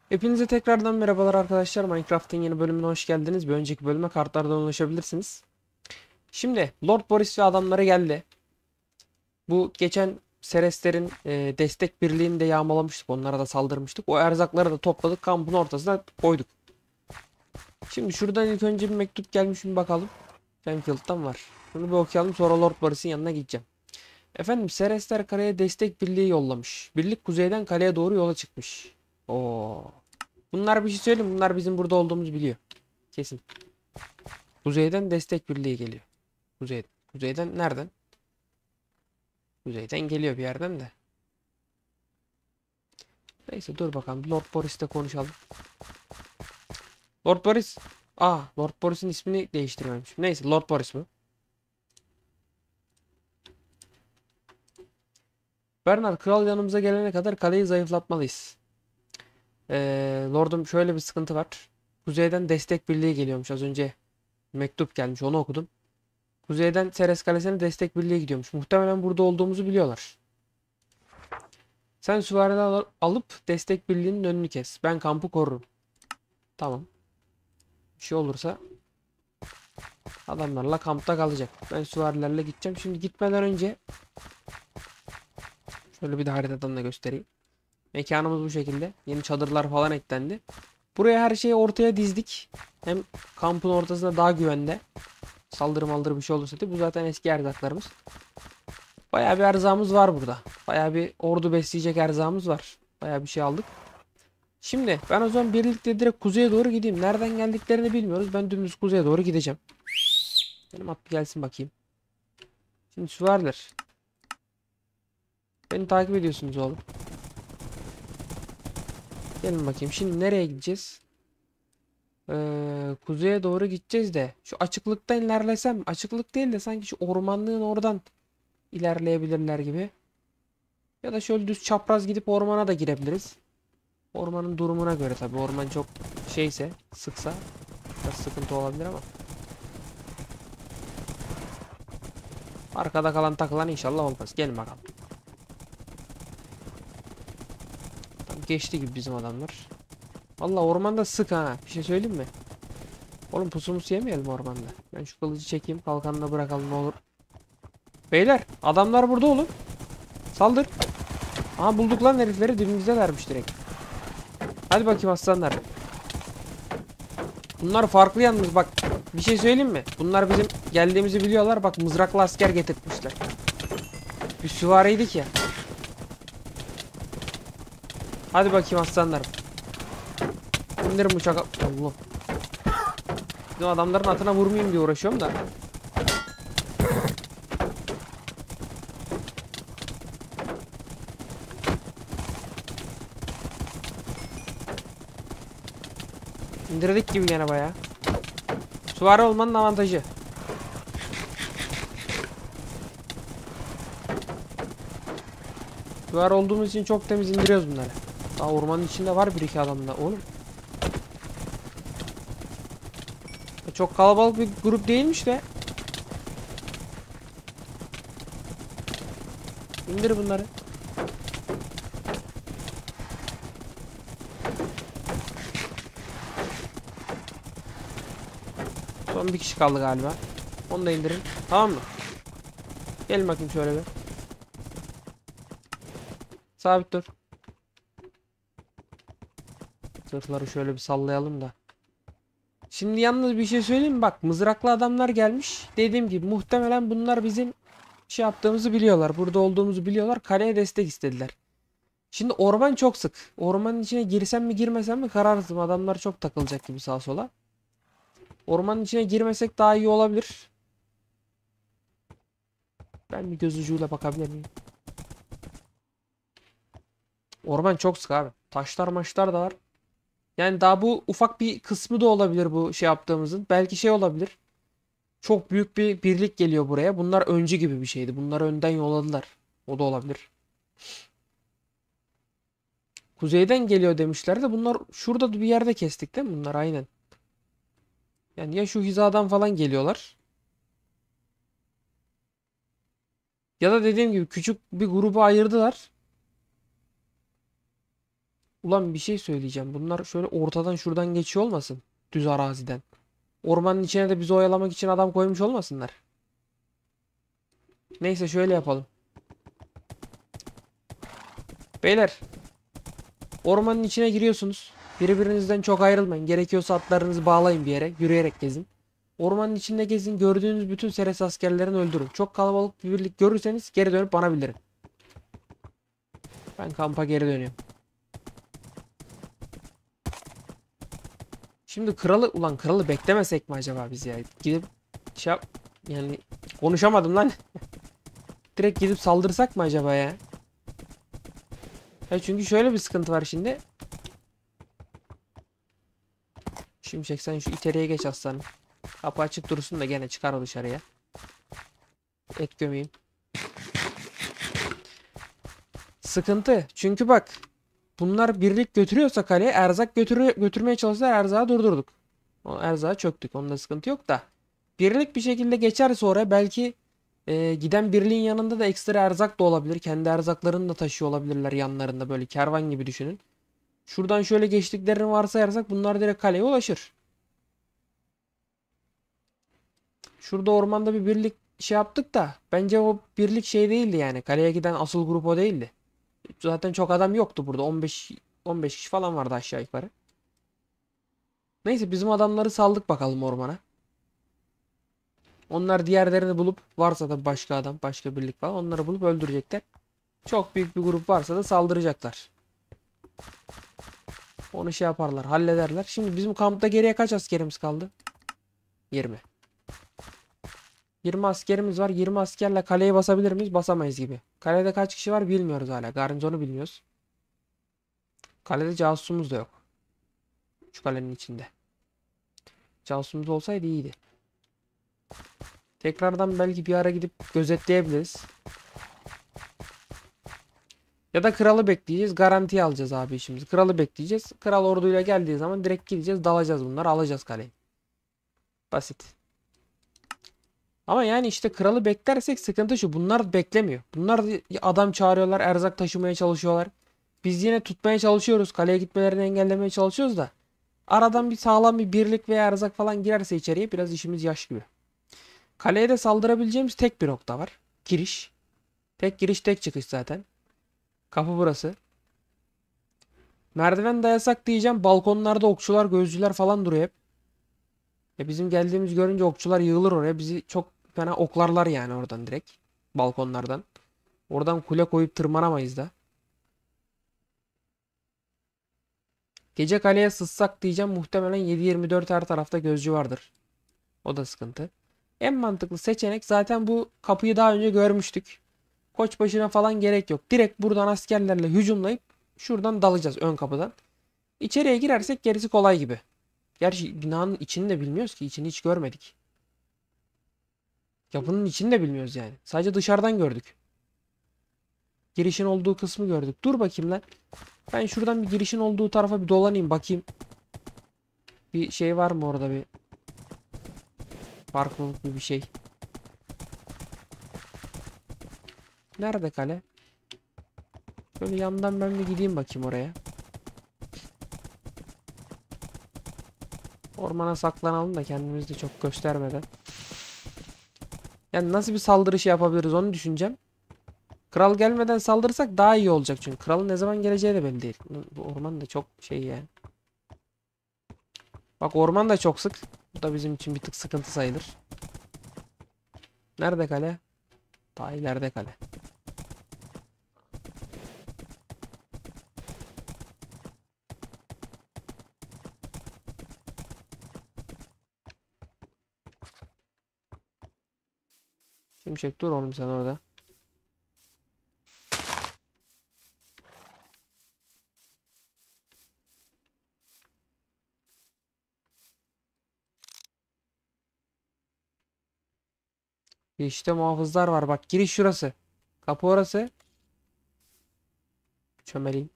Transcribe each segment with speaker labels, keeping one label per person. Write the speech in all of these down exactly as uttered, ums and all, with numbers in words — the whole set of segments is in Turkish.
Speaker 1: Hepinize tekrardan merhabalar arkadaşlar. Minecraft'ın yeni bölümüne hoş geldiniz. Bir önceki bölüme kartlardan ulaşabilirsiniz. Şimdi Lord Boris ve adamları geldi. Bu geçen Sereslerin e, destek birliğini de yağmalamıştık. Onlara da saldırmıştık. O erzakları da topladık. Kampın ortasına koyduk. Şimdi şuradan ilk önce bir mektup gelmiş mi bakalım. Fenfield'dan var. Bunu bir okuyalım, sonra Lord Boris'in yanına gideceğim. Efendim, Seresler kaleye destek birliği yollamış. Birlik kuzeyden kaleye doğru yola çıkmış. Oo. Bunlar bir şey söyleyeyim. Bunlar bizim burada olduğumuzu biliyor. Kesin. Kuzeyden destek birliği geliyor. Kuzeyden. Kuzeyden nereden? Kuzeyden geliyor bir yerden de. Neyse dur bakalım. Lord Boris'le konuşalım. Lord Boris. Aa, Lord Boris'in ismini değiştirmemişim. Neyse, Lord Boris mi? Bernard, kral yanımıza gelene kadar kaleyi zayıflatmalıyız. Ee, Lordum, şöyle bir sıkıntı var. Kuzeyden destek birliği geliyormuş. Az önce mektup gelmiş, onu okudum. Kuzeyden Ceres Kalesi'ne destek birliği gidiyormuş. Muhtemelen burada olduğumuzu biliyorlar. Sen süvarileri al- alıp destek birliğinin önünü kes. Ben kampı korurum. Tamam. Bir şey olursa adamlarla kampta kalacak. Ben süvarilerle gideceğim. Şimdi gitmeden önce şöyle bir de haritadan da göstereyim. Mekanımız bu şekilde. Yeni çadırlar falan eklendi. Buraya her şeyi ortaya dizdik. Hem kampın ortasında daha güvende. Saldırı maldırı bir şey olursa değil. Bu zaten eski erzaklarımız. Bayağı bir erzağımız var burada. Bayağı bir ordu besleyecek erzağımız var. Bayağı bir şey aldık. Şimdi ben o zaman birlikte direkt kuzeye doğru gideyim. Nereden geldiklerini bilmiyoruz. Ben dümdüz kuzeye doğru gideceğim. Benim at bir gelsin bakayım. Şimdi süvariler. Beni takip ediyorsunuz oğlum. Gelin bakayım. Şimdi nereye gideceğiz? Ee, kuzeye doğru gideceğiz de. Şu açıklıktan ilerlesem. Açıklık değil de sanki şu ormanlığın oradan ilerleyebilirler gibi. Ya da şöyle düz çapraz gidip ormana da girebiliriz. Ormanın durumuna göre tabii. Orman çok şeyse, sıksa biraz sıkıntı olabilir ama. Arkada kalan takılan inşallah olmaz. Gelin bakalım. Tam geçti gibi bizim adamlar. Valla ormanda sık ha. Bir şey söyleyeyim mi? Oğlum pusumuzu yemeyelim ormanda. Ben şu kılıcı çekeyim. Kalkanına bırakalım ne olur. Beyler, adamlar burada oğlum. Saldır. Aha, bulduk lan herifleri. Dibimizdelermiş direkt. Hadi bakayım aslanlar. Bunlar farklı yalnız bak. Bir şey söyleyeyim mi? Bunlar bizim geldiğimizi biliyorlar. Bak, mızraklı asker getirtmişler. Biz süvariydik ya. Hadi bakayım aslanlarım. İndirin uçak. Allah. Bizim adamların atına vurmayayım diye uğraşıyorum da. İndirdik gibi gene bayağı. Süvari olmanın avantajı. Süvari olduğumuz için çok temiz indiriyoruz bunları. Daha ormanın içinde var bir iki adam da oğlum. Çok kalabalık bir grup değilmiş de. İndir bunları. Son bir kişi kaldı galiba. Onu da indirin. Tamam mı? Gelin bakayım şöyle bir. Sabit dur. Zırhları şöyle bir sallayalım da. Şimdi yalnız bir şey söyleyeyim mi? Bak, mızraklı adamlar gelmiş. Dediğim gibi muhtemelen bunlar bizim şey yaptığımızı biliyorlar. Burada olduğumuzu biliyorlar. Kaleye destek istediler. Şimdi orman çok sık. Ormanın içine girsem mi girmesem mi kararsızım. Adamlar çok takılacak gibi sağa sola. Ormanın içine girmesek daha iyi olabilir. Ben bir göz ucuyla bakabilir miyim? Orman çok sık abi. Taşlar maçlar da var. Yani daha bu ufak bir kısmı da olabilir bu şey yaptığımızın. Belki şey olabilir. Çok büyük bir birlik geliyor buraya. Bunlar öncü gibi bir şeydi. Bunları önden yolladılar. O da olabilir. Kuzeyden geliyor demişler de bunlar şurada bir yerde kestik değil mi? Bunlar aynen. Yani ya şu hizadan falan geliyorlar. Ya da dediğim gibi küçük bir grubu ayırdılar. Ulan bir şey söyleyeceğim. Bunlar şöyle ortadan şuradan geçiyor olmasın? Düz araziden. Ormanın içine de bizi oyalamak için adam koymuş olmasınlar? Neyse şöyle yapalım. Beyler, ormanın içine giriyorsunuz. Birbirinizden çok ayrılmayın. Gerekiyorsa atlarınızı bağlayın bir yere. Yürüyerek gezin. Ormanın içinde gezin. Gördüğünüz bütün Seres askerlerini öldürün. Çok kalabalık bir birlik görürseniz geri dönüp bana bildirin. Ben kampa geri dönüyorum. Şimdi kralı, ulan kralı beklemesek mi acaba biz ya? Gidip şey yap, yani konuşamadım lan. Direkt gidip saldırsak mı acaba ya? Ya çünkü şöyle bir sıkıntı var şimdi. Şimşek sen şu içeriye geç aslanım. Kapı açık dursun da gene çıkar o dışarıya. Et gömeyim. Sıkıntı. Çünkü bak. Bunlar birlik götürüyorsa kaleye erzak götürü götürmeye çalışsalar erzağı durdurduk. O erzağa çöktük. Onda sıkıntı yok da. Birlik bir şekilde geçerse oraya belki e, giden birliğin yanında da ekstra erzak da olabilir. Kendi erzaklarını da taşıyor olabilirler yanlarında, böyle kervan gibi düşünün. Şuradan şöyle geçtiklerini varsayarsak bunlar direkt kaleye ulaşır. Şurada ormanda bir birlik şey yaptık da bence o birlik şey değildi yani. Kaleye giden asıl grup o değildi. Zaten çok adam yoktu burada. on beş on beş kişi falan vardı aşağı yukarı. Neyse bizim adamları saldık bakalım ormana. Onlar diğerlerini bulup, varsa da başka adam, başka birlik falan, onları bulup öldürecekler. Çok büyük bir grup varsa da saldıracaklar. Onu şey yaparlar, hallederler. Şimdi bizim kampta geriye kaç askerimiz kaldı? yirmi. yirmi askerimiz var. yirmi askerle kaleyi basabilir miyiz? Basamayız gibi. Kalede kaç kişi var bilmiyoruz hala. Garnizonu bilmiyoruz. Kalede casusumuz da yok. Şu kalenin içinde. Casusumuz olsaydı iyiydi. Tekrardan belki bir ara gidip gözetleyebiliriz. Ya da kralı bekleyeceğiz. Garantiye alacağız abi işimizi. Kralı bekleyeceğiz. Kral orduyla geldiği zaman direkt gideceğiz. Dalacağız bunları. Alacağız kaleyi. Basit. Ama yani işte kralı beklersek sıkıntı şu. Bunlar beklemiyor. Bunlar adam çağırıyorlar. Erzak taşımaya çalışıyorlar. Biz yine tutmaya çalışıyoruz. Kaleye gitmelerini engellemeye çalışıyoruz da. Aradan bir sağlam bir birlik veya erzak falan girerse içeriye biraz işimiz yaş gibi. Kaleye de saldırabileceğimiz tek bir nokta var. Giriş. Tek giriş tek çıkış zaten. Kapı burası. Merdiven dayasak diyeceğim. Balkonlarda okçular, gözcüler falan duruyor hep. Ya bizim geldiğimiz görünce okçular yığılır oraya. Bizi çok fena oklarlar yani oradan direkt. Balkonlardan. Oradan kule koyup tırmanamayız da. Gece kaleye sızsak diyeceğim. Muhtemelen yedi yirmi dört her tarafta gözcü vardır. O da sıkıntı. En mantıklı seçenek, zaten bu kapıyı daha önce görmüştük. Koçbaşına falan gerek yok. Direkt buradan askerlerle hücumlayıp şuradan dalacağız ön kapıdan. İçeriye girersek gerisi kolay gibi. Gerçi binanın içini de bilmiyoruz ki. İçini hiç görmedik. Yapının içini de bilmiyoruz yani. Sadece dışarıdan gördük. Girişin olduğu kısmı gördük. Dur bakayım lan. Ben şuradan bir girişin olduğu tarafa bir dolanayım bakayım. Bir şey var mı orada, bir farklılık bir bir şey. Nerede kale? Böyle yandan ben bir gideyim bakayım oraya. Ormana saklanalım da kendimizi de çok göstermeden. Yani nasıl bir saldırı şey yapabiliriz onu düşüneceğim. Kral gelmeden saldırırsak daha iyi olacak çünkü. Kralın ne zaman geleceği de belli değil. Bu orman da çok şey yani. Bak orman da çok sık. Bu da bizim için bir tık sıkıntı sayılır. Nerede kale? Daha ileride kale. Şimşek dur oğlum sen orada. İşte muhafızlar var. Bak giriş şurası. Kapı orası. Çömeleyim.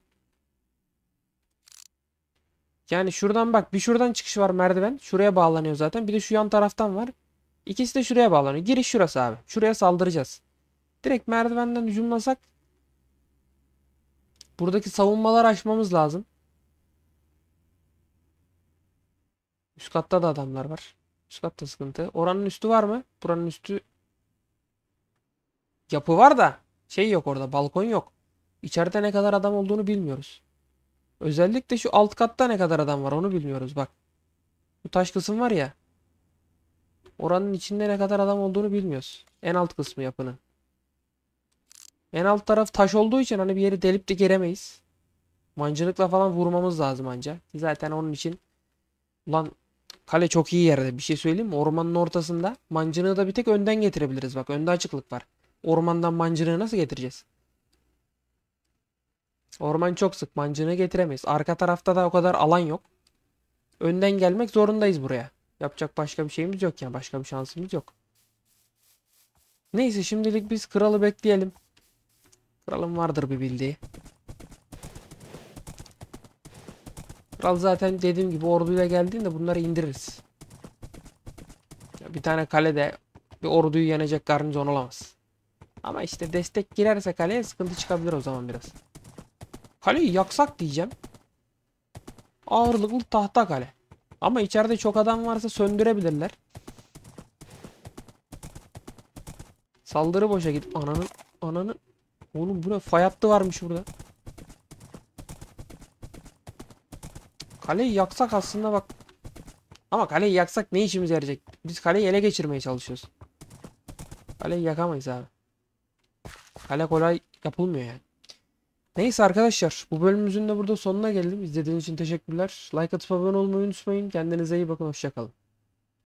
Speaker 1: Yani şuradan bak, bir şuradan çıkış var merdiven. Şuraya bağlanıyor zaten. Bir de şu yan taraftan var. İkisi de şuraya bağlanıyor. Giriş şurası abi. Şuraya saldıracağız. Direkt merdivenden hücumlasak buradaki savunmaları aşmamız lazım. Üst katta da adamlar var. Üst katta sıkıntı. Oranın üstü var mı? Buranın üstü yapı var da şey yok orada. Balkon yok. İçeride ne kadar adam olduğunu bilmiyoruz. Özellikle şu alt katta ne kadar adam var onu bilmiyoruz bak. Bu taş kısım var ya. Oranın içinde ne kadar adam olduğunu bilmiyoruz. En alt kısmı yapının. En alt taraf taş olduğu için hani bir yeri delip de giremeyiz. Mancınıkla falan vurmamız lazım anca. Zaten onun için ulan kale çok iyi yerde. Bir şey söyleyeyim mi? Ormanın ortasında. Mancınığı da bir tek önden getirebiliriz. Bak önde açıklık var. Ormandan mancınığı nasıl getireceğiz? Orman çok sık. Mancınığı getiremeyiz. Arka tarafta da o kadar alan yok. Önden gelmek zorundayız buraya. Yapacak başka bir şeyimiz yok ya. Başka bir şansımız yok. Neyse şimdilik biz kralı bekleyelim. Kralın vardır bir bildiği. Kral zaten dediğim gibi orduyla geldiğinde bunları indiririz. Bir tane kalede bir orduyu yenecek garnizon olamaz. Ama işte destek girerse kaleye sıkıntı çıkabilir o zaman biraz. Kaleyi yaksak diyeceğim. Ağırlıklı tahta kale. Ama içeride çok adam varsa söndürebilirler. Saldırı boşa gidip ananın ananın oğlum bu ne fay hattı varmış burada. Kaleyi yaksak aslında bak. Ama kaleyi yaksak ne işimize yarayacak? Biz kaleyi ele geçirmeye çalışıyoruz. Kaleyi yakamayız abi. Kale kolay yapılmıyor yani. Neyse arkadaşlar bu bölümümüzün de burada sonuna geldim. İzlediğiniz için teşekkürler. Like atıp abone olmayı unutmayın. Kendinize iyi bakın. Hoşça kalın.